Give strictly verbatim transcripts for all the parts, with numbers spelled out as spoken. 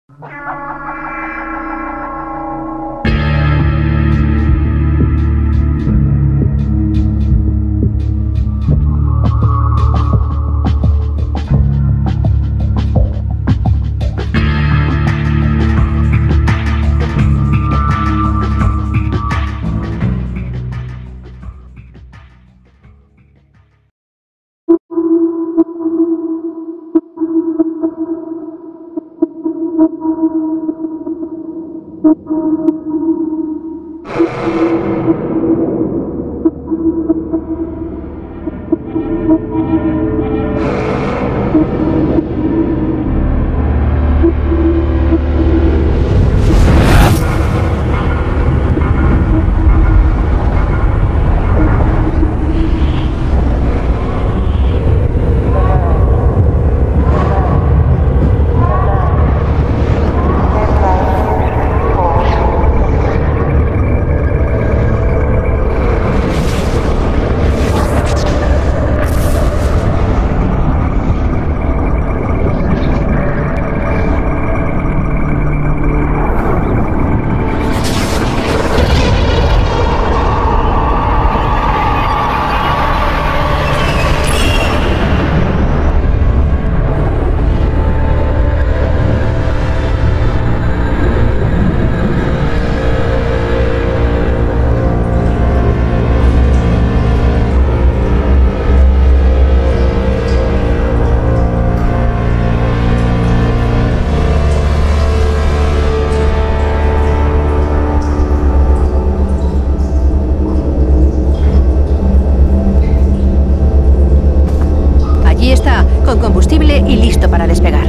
Con combustible y listo para despegar.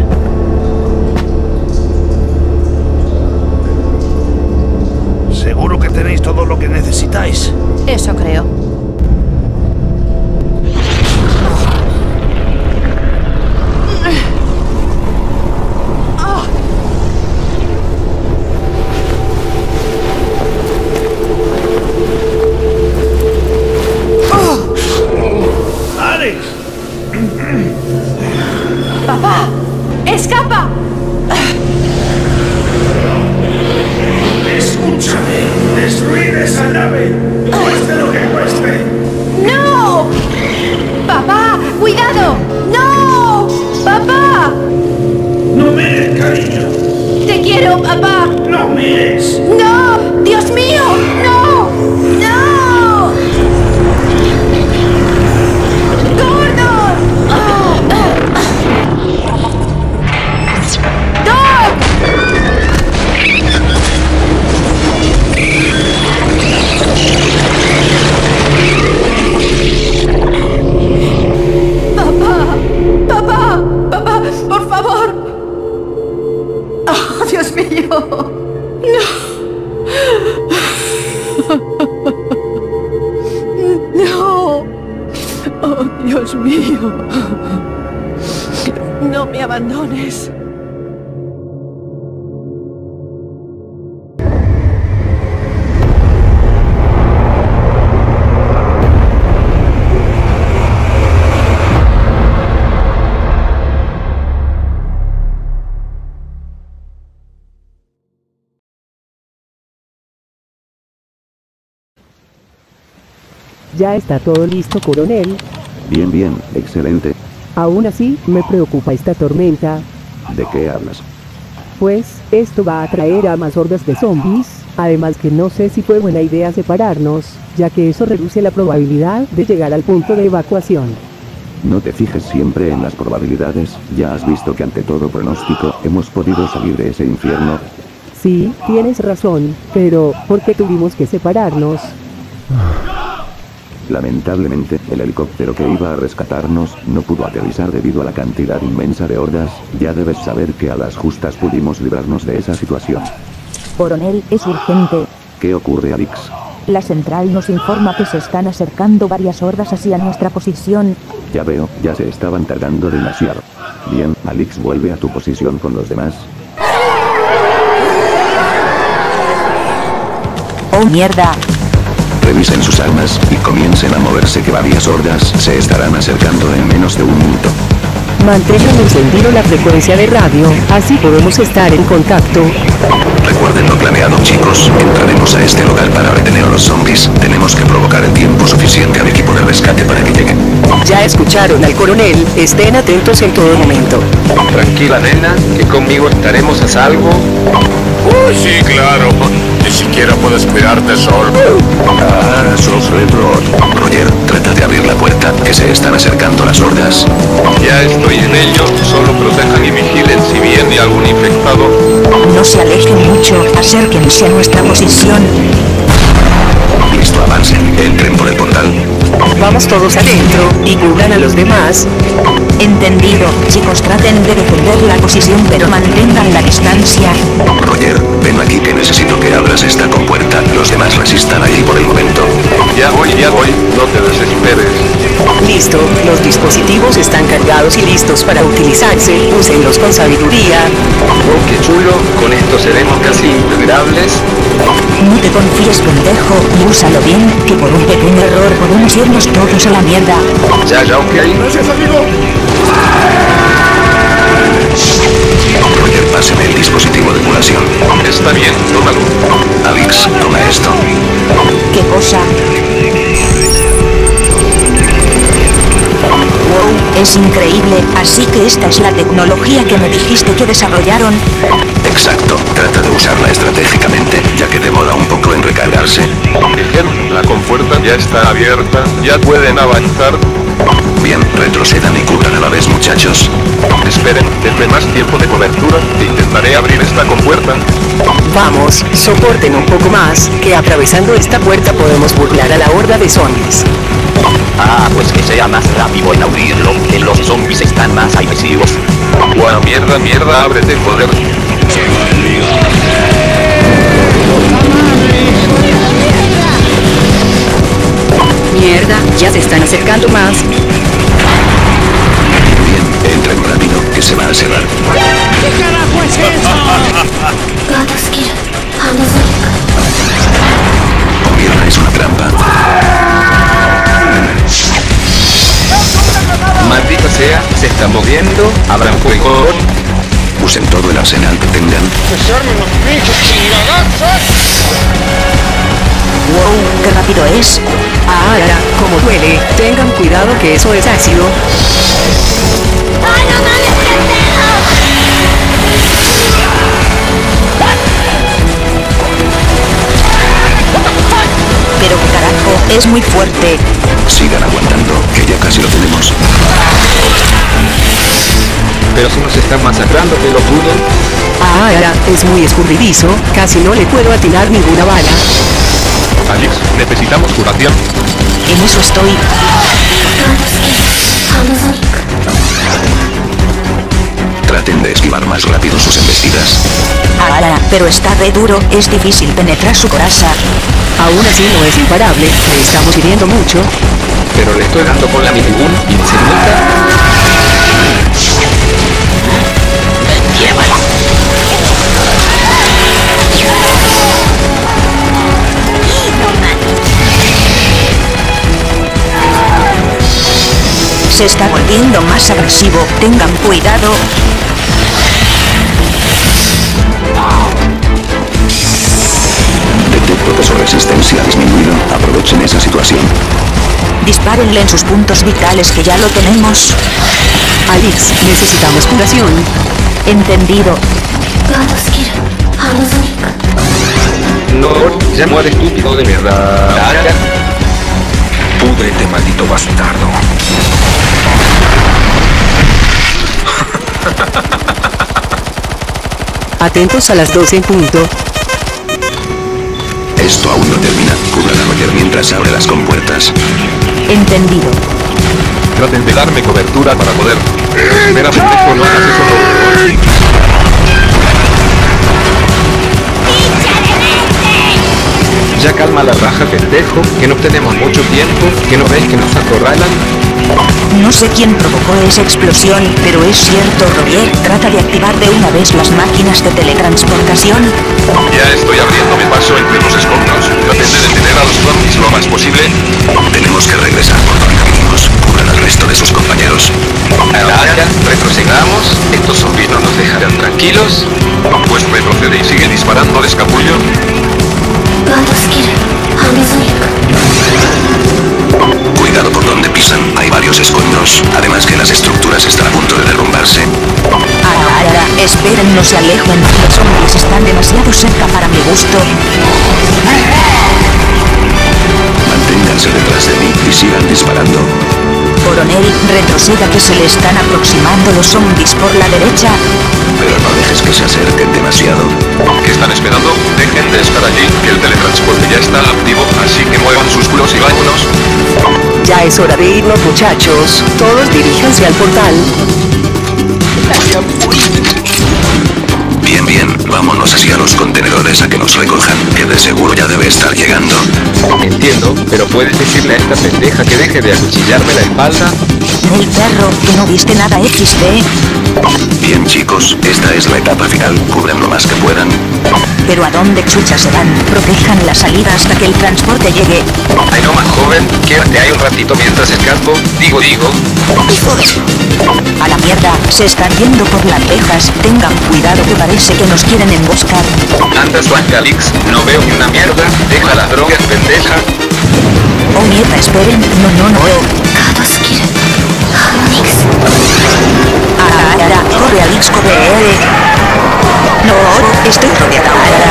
¿Seguro que tenéis todo lo que necesitáis? Eso creo. ¡Papá! ¡Escapa! ¡Escúchame! ¡Destruid esa nave! ¡Cueste lo que cueste! ¡No! ¡Papá! ¡Cuidado! ¡No! ¡Papá! ¡No mires, cariño! ¡Te quiero, papá! ¡No mires! ¡No! ¡Dios mío! ¡No! ¡No! ¡Gordon! ¡Oh! ¡Doc! ¡Papá! ¡Papá! ¡Papá! ¡Por favor! ¡Oh, Dios mío! ¡No! ¡No! ¡Oh, Dios mío! ¡No me abandones! Ya está todo listo, coronel. Bien, bien, excelente. Aún así, me preocupa esta tormenta. ¿De qué hablas? Pues, esto va a traer a más hordas de zombies. Además que no sé si fue buena idea separarnos, ya que eso reduce la probabilidad de llegar al punto de evacuación. No te fijes siempre en las probabilidades, ya has visto que ante todo pronóstico hemos podido salir de ese infierno. Sí, tienes razón, pero ¿por qué tuvimos que separarnos? Lamentablemente, el helicóptero que iba a rescatarnos no pudo aterrizar debido a la cantidad inmensa de hordas. Ya debes saber que a las justas pudimos librarnos de esa situación. Coronel, es urgente. ¿Qué ocurre, Alix? La central nos informa que se están acercando varias hordas hacia nuestra posición. Ya veo, ya se estaban tardando demasiado. Bien, Alix, vuelve a tu posición con los demás. ¡Oh, mierda! Revisen sus armas y comiencen a moverse, que varias hordas se estarán acercando en menos de un minuto. Mantengan encendido la frecuencia de radio, así podemos estar en contacto. Recuerden lo planeado, chicos. Entraremos a este lugar para retener a los zombies. Tenemos que provocar el tiempo suficiente al equipo de rescate para que lleguen. Ya escucharon al coronel, estén atentos en todo momento. Tranquila, nena, que conmigo estaremos a salvo. Uy, sí, claro. Ni siquiera puedes cuidarte solo. Ah, sos retro. Roger, trata de abrir la puerta, que se están acercando las hordas. Ya estoy en ello, solo protejan y vigilen si viene algún infectado. No se alejen mucho, acérquense a nuestra posición. Listo, avancen, entren por el portal. Vamos todos adentro y cubran a los demás. Entendido, chicos, traten de defender la posición pero mantengan la distancia. Roger, ven aquí que necesito que abras esta compuerta. Los demás resistan ahí por el momento. Ya voy, ya voy, no te desesperes. Listo, los dispositivos están cargados y listos para utilizarse. Úsenlos con sabiduría. Oh, qué chulo, con esto seremos casi integrables. No te confíes, pendejo, y úsalo bien, que por un pequeño error podemos irnos todos a la mierda. Ya, ya, ok. Gracias, amigo. Roger, páseme el dispositivo de curación. Está bien, tómalo. Alex, toma esto. ¿Qué cosa? Wow, es increíble, así que esta es la tecnología que me dijiste que desarrollaron. Exacto, trata de usarla estratégicamente, ya que demora un poco en recargarse. Ejem, la compuerta ya está abierta, ya pueden avanzar. Bien, retrocedan y cubran a la vez, muchachos. Esperen, denme más tiempo de cobertura e intentaré abrir esta compuerta. Vamos, soporten un poco más, que atravesando esta puerta podemos burlar a la horda de zombies. Ah, pues que sea más rápido en abrirlo, que los zombies están más agresivos. Buah, mierda, mierda, ábrete, joder. Mierda, ya se están acercando más. Bien, entren rápido, que se va a cerrar. Oh, mierda, es una trampa. Maldita sea, se está moviendo, abran fuego. Usen todo el arsenal que tengan. Wow, qué rápido es. Ahora, como duele, tengan cuidado que eso es ácido. Pero qué carajo, es muy fuerte. Sigan aguantando, que ya casi lo tenemos. Pero si nos están masacrando, que lo duden. Ahora, es muy escurridizo, casi no le puedo atinar ninguna bala. Alex, necesitamos curación. En eso estoy. Traten de esquivar más rápido sus embestidas. Ahora, pero está re duro, es difícil penetrar su coraza. Aún así no es imparable, le estamos hiriendo mucho. Pero le estoy dando con la minigun y se nota. Llévala. Se está volviendo más agresivo, tengan cuidado. Detecto que su resistencia ha disminuido. Aprovechen esa situación. Dispárenle en sus puntos vitales que ya lo tenemos. Alex, necesitamos curación. Entendido. No, ya muere estúpido de mierda. Púdrete, maldito bastardo. Atentos a las doce en punto. Esto aún no termina. Cubran a Roger mientras abre las compuertas. Entendido. Traten de darme cobertura para poder... Espera, pendejo, no hagas eso, no. Ya calma la raja, pendejo, que no tenemos mucho tiempo, que no veis que nos acorralan. No sé quién provocó esa explosión, pero es cierto, Roger, trata de activar de una vez las máquinas de teletransportación. Ya estoy abriéndome paso entre los escombros. Traten de detener a los zombies lo más posible. Tenemos que regresar por donde vinimos. Cubran al resto de sus compañeros. Ahora, retrocedamos. Estos zombies no nos dejarán tranquilos. Pues retrocede y sigue disparando al escapullón. Cuidado por donde pisan, hay varios escombros. Además que las estructuras están a punto de derrumbarse. Ahora, esperen, no se alejen. Los zombies están demasiado cerca para mi gusto. Manténganse detrás de mí y sigan disparando. Coronel, retroceda que se le están aproximando los zombies por la derecha. Pero no dejes que se acerquen demasiado. ¿Qué están esperando? Dejen de estar allí, que el teletransporte ya está activo, así que muevan sus culos y vámonos. Ya es hora de irnos, muchachos. Todos diríjanse al portal. Bien, bien, vámonos hacia los contenedores a que nos recojan, que de seguro ya debe estar llegando. Entiendo, pero ¿puedes decirle a esta pendeja que deje de acuchillarme la espalda? El perro, que no viste nada equis de. Bien, chicos, esta es la etapa final, cubran lo más que puedan. Pero ¿a dónde chucha se van? Protejan la salida hasta que el transporte llegue. Ay, no más joven, quédate ahí un ratito mientras escapo. Digo, digo. A la mierda, se están yendo por las rejas. Tengan cuidado que parece que nos quieren emboscar. Andas, Juan Calix, no veo ni una mierda. Deja las drogas, pendeja. Oh mierda, esperen, no, no, no. Ahora, corre Alix, corre. No, estoy rodeada ahora.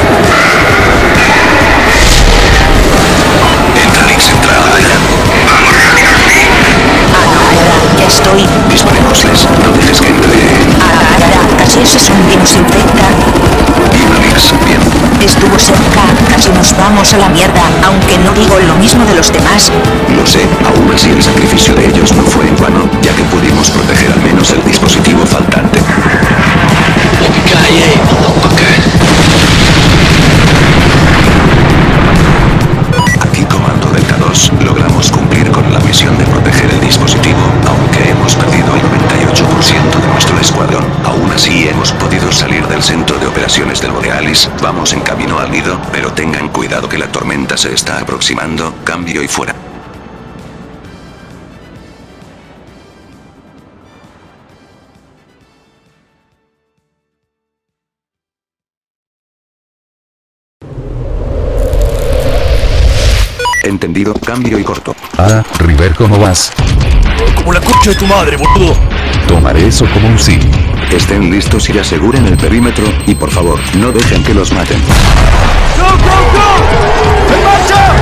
Entra, Alix, entra ahora. Ahora, ya estoy. Disparémosles, no dejes que entre. Ahora, casi ese zombie nos infecta. Bien, Alix, bien. Estuvo cerca, casi nos vamos a la mierda, aunque no digo lo mismo de los demás. Lo sé, aún así el sacrificio de ellos no fue en vano, ya que pudimos proteger al menos el dispositivo faltante. Calle. Aquí Comando Delta dos, logramos cumplir con la misión de proteger el dispositivo, aunque hemos perdido el noventa y ocho por ciento de nuestro escuadrón. Aún así hemos podido salir del centro de operaciones del Borealis, vamos en camino al nido, pero tengan cuidado que la tormenta se está aproximando, cambio y fuera. Entendido, cambio y corto. Ah, River, ¿cómo vas? Como la concha de tu madre, boludo. Tomaré eso como un sí. Estén listos y aseguren el perímetro, y por favor, no dejen que los maten. ¡Go, go, go! ¡En marcha!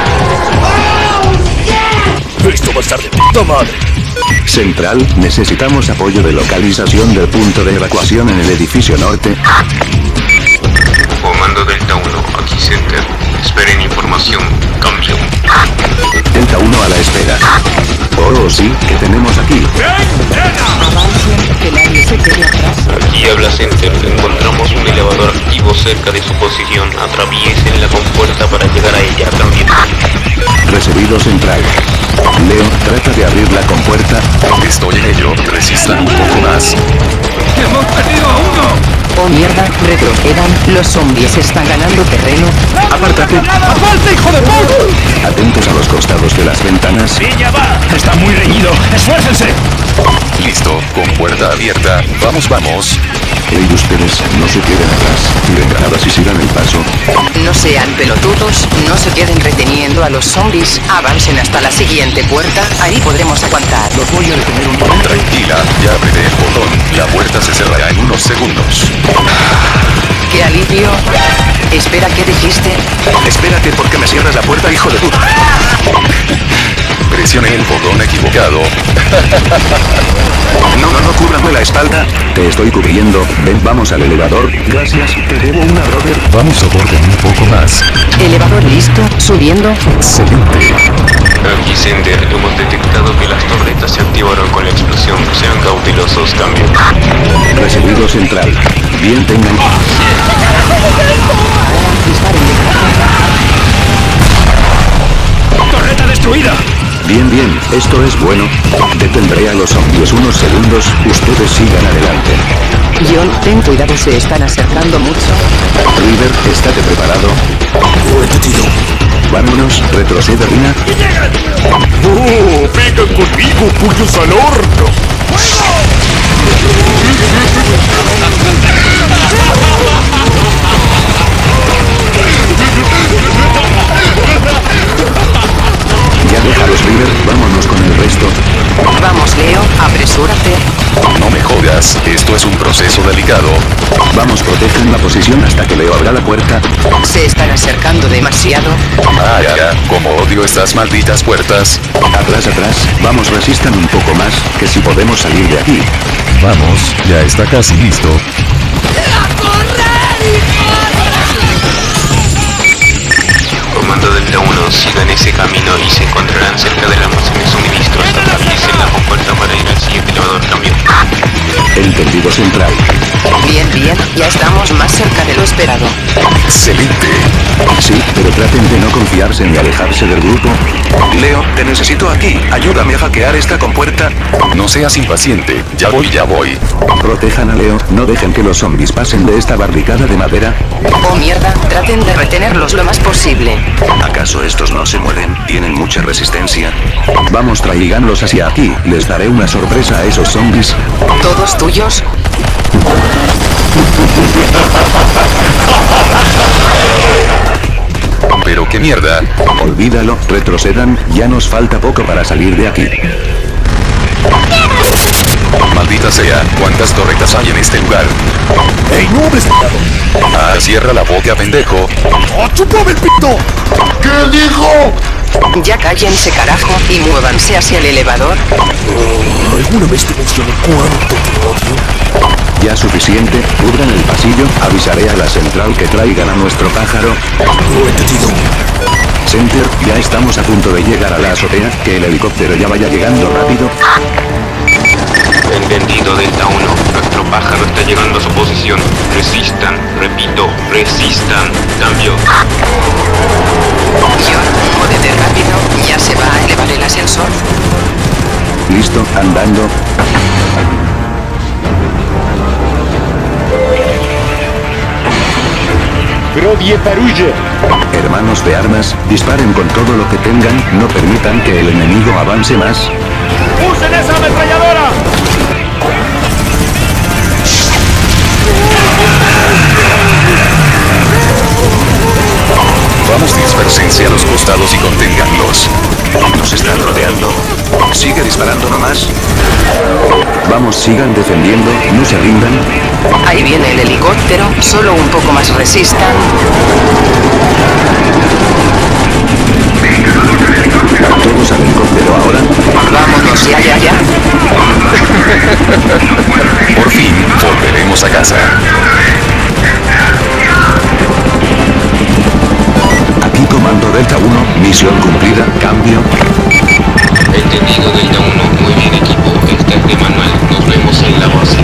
Esto va a estar de puta madre. Central, necesitamos apoyo de localización del punto de evacuación en el edificio norte. Comando Delta uno, aquí Center. Esperen información. Cambio. Delta uno a la espera. Oh, sí, ¿qué tenemos aquí? Avancen, que nadie se quede atrás. Aquí habla Center. Encontramos un elevador activo cerca de su posición. Atraviesen la compuerta para llegar a ella también. Recibido Central. Leo, trata de abrir la compuerta. Estoy en ello. Resistan un poco más. ¡Hemos perdido a uno! Oh mierda, retrocedan, los zombies están ganando terreno. ¡Apártate! ¡Aparte, hijo de puta! Atentos a los costados de las ventanas. ¡Sí, ya va! ¡Está muy reñido! ¡Esfuércense! Listo, con puerta abierta. Vamos, vamos. Ey, ustedes, no se queden atrás. Tiren granadas y sigan el paso. No sean pelotudos, no se queden reteniendo a los zombies. Avancen hasta la siguiente puerta, ahí podremos aguantar. Los voy a detener un momento. Tranquila, ya abriré el botón. La puerta se cerrará en unos segundos. ¡Qué alivio! Espera, ¿qué dijiste? Espérate porque me cierras la puerta, hijo de puta. Presioné el botón equivocado. No, no, no, cúbrame la espalda. Te estoy cubriendo. Ven, vamos al elevador. Gracias, te debo una, brother. Vamos, soporten un poco más. Elevador listo, subiendo. Excelente. Aquí Center. Hemos detectado que las torretas se activaron con la explosión. Sean cautelosos. Cambio. Recibido Central. Bien, tengan... ¡Torreta destruida! Bien, bien, esto es bueno. Detendré a los zombies unos segundos, ustedes sigan adelante. John, ten cuidado, se están acercando mucho. River, estate preparado. Fuerte, tío. Vámonos, retrocede, Rina. ¡Oh! ¡Vengan conmigo, pollos al horno! Ya déjalos, River, vámonos con el resto. Vamos, Leo, apresúrate. No me jodas, esto es un proceso delicado. Vamos, protejan la posición hasta que Leo abra la puerta. Se están acercando demasiado. Vaya, como odio estas malditas puertas. Atrás, atrás, vamos, resistan un poco más, que si podemos salir de aquí. Vamos, ya está casi listo. Comando Delta uno, sigan ese camino y se encontrarán cerca del almacén de suministros. Atraviesen la compuerta para ir al siguiente elevador cambio. Entendido, central. Bien, bien, ya estamos más cerca de lo esperado. Excelente. Sí, pero traten de no confiarse ni alejarse del grupo. Leo, te necesito aquí. Ayúdame a hackear esta compuerta. No seas impaciente, ya voy, ya voy. Protejan a Leo, no dejen que los zombies pasen de esta barricada de madera. Oh mierda, traten de retenerlos lo más posible. ¿Acaso estos no se mueven? ¿Tienen mucha resistencia? Vamos, traiganlos hacia aquí, les daré una sorpresa a esos zombies. ¿Todos tuyos? Pero qué mierda. Olvídalo, retrocedan, ya nos falta poco para salir de aquí. Maldita sea, ¿cuántas torretas hay en este lugar? ¡Ey, no, desgraciado! Ah, cierra la boca, pendejo. ¡Oh, chúpame el pito! ¿Qué dijo? Ya cállense, carajo, y muévanse hacia el elevador. Oh, ¿alguna vez te mencioné cuánto te odio? Ya suficiente, cubran el pasillo, avisaré a la central que traigan a nuestro pájaro. No he entendido. Center, ya estamos a punto de llegar a la azotea, que el helicóptero ya vaya llegando rápido. Entendido, Delta uno. Nuestro pájaro está llegando a su posición. Resistan, repito, resistan. Cambio. John, muévete rápido, ya se va a elevar el ascensor. Listo, andando. Hermanos de armas, disparen con todo lo que tengan, no permitan que el enemigo avance más. ¡Usen esa ametralladora! Vamos, dispersense a los costados y conténganlos. Nos están rodeando. Sigue disparando nomás. Vamos, sigan defendiendo, no se rindan. Ahí viene el helicóptero, solo un poco más resistan. Todos al helicóptero ahora. Vámonos, ya, ya, ya. Por fin, volveremos a casa. Aquí Comando Delta uno, misión cumplida, cambio. Entendido, Delta uno. Muy bien, equipo. Esta es de manual. Nos vemos en la base.